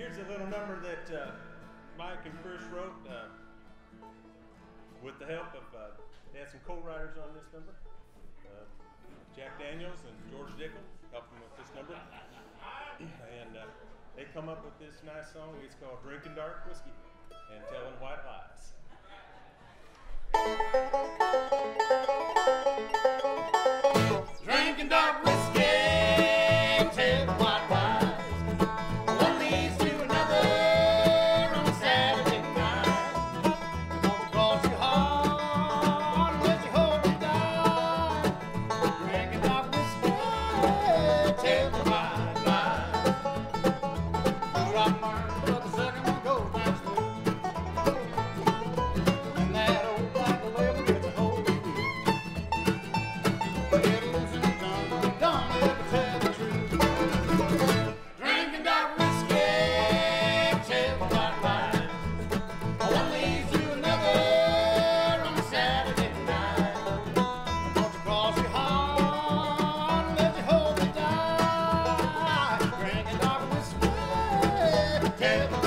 Here's a little number that Mike and Chris wrote with the help of, they had some co-writers on this number. Jack Daniels and George Dickel helped them with this number. And they come up with this nice song. It's called Drinking Dark Whiskey and Telling White Lies. Drinking dark whiskey, tell white lies. One leads to another on a Saturday night. Don't cross your heart unless you hope to die. Drinking dark whiskey, tell the white lies. Do I learn but the second one goes down smooth. And that old black label gets a hold of you. Get loose and don't ever tell the truth. Drinking dark whiskey, tell the white lies. One leads to another on a Saturday night. Don't you cross your heart unless you hope to die. Drinking dark whiskey, tell the